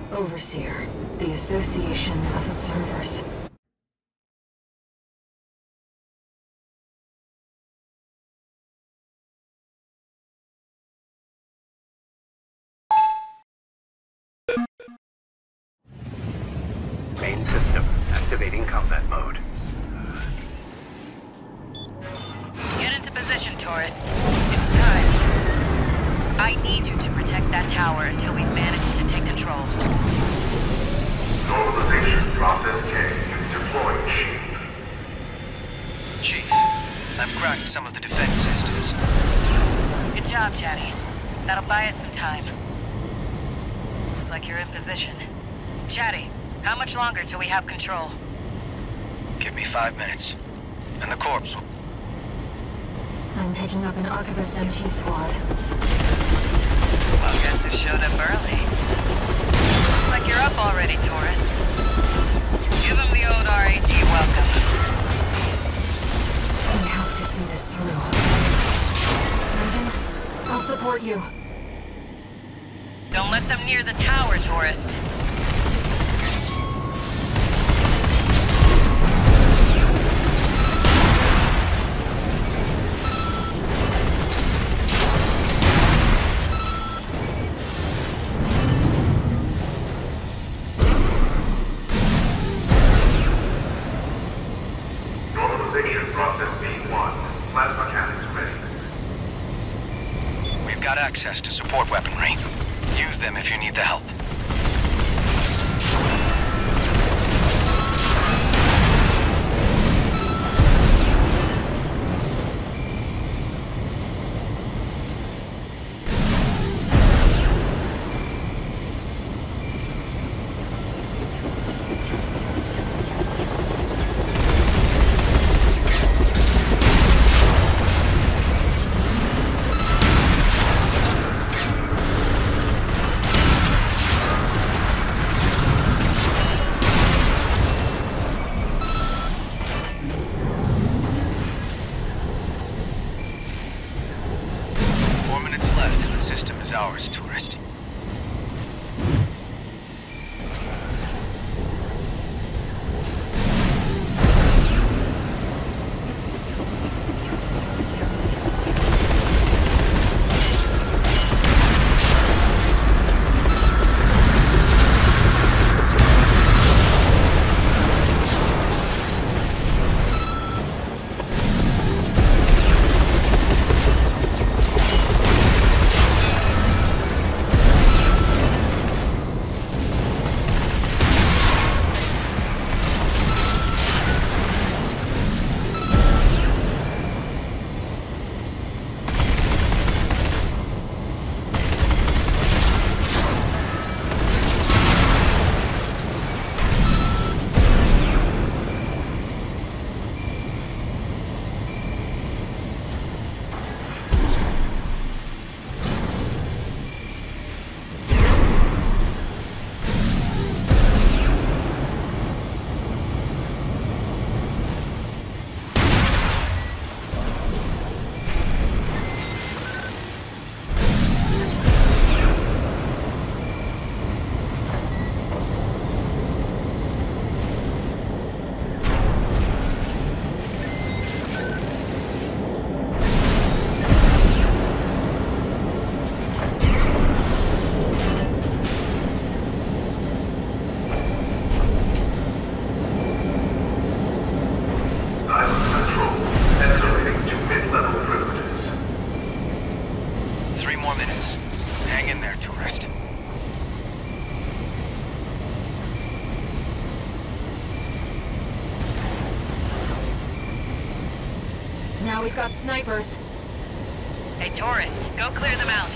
Overseer, the Association of Observers. Main system activating combat mode. Get into position, tourist. It's time. I need you to protect that tower until we've managed to take control. Normalization process K. Deploying shield. Chief, I've cracked some of the defense systems. Good job, Chatty. That'll buy us some time. Looks like you're in position. Chatty, how much longer till we have control? Give me 5 minutes, and the corpse will... I'm picking up an Arquebus MT squad. Well, guess who showed up early? Looks like you're up already, tourist. Give him the old RAD welcome. We have to see this through. Raven, I'll support you. Don't let them near the tower, tourist. Access to support weaponry. Use them if you need the help. Ours, tourist. Now we've got snipers. Hey, tourist, go clear them out.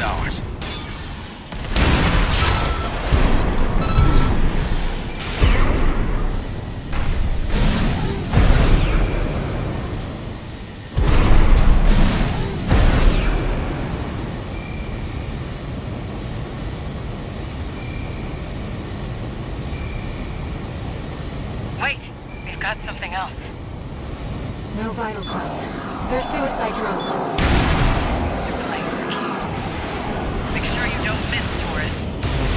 ours. Wait, we've got something else. No vital signs. They're suicide drones. They're playing for keeps. Make sure you don't miss, Taurus.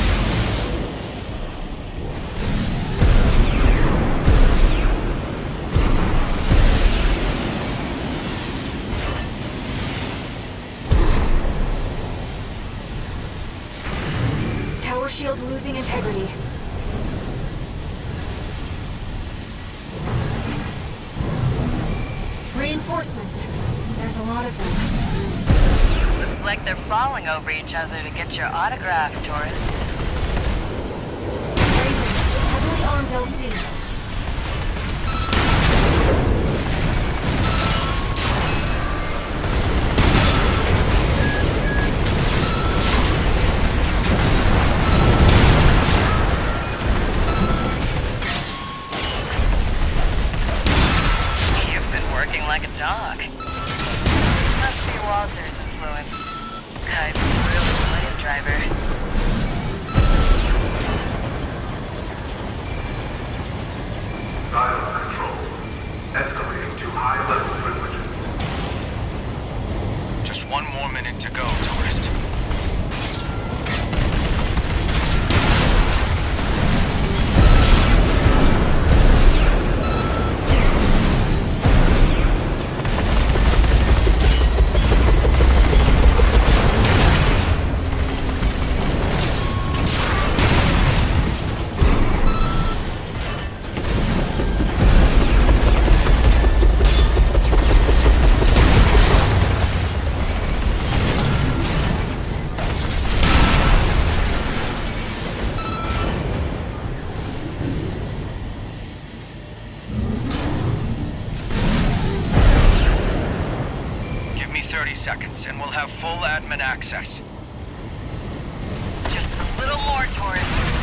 Tower shield losing integrity. Reinforcements. There's a lot of them. Looks like they're falling over each other to get your autograph, tourist. Ravens, heavily armed LC. You've been working like a dog. Must be Walter's influence. Guy's a real slave driver. Dial control. Escalating to high-level privileges. Just 1 more minute to go, tourist. Give me 30 seconds and we'll have full admin access. Just a little more, tourist.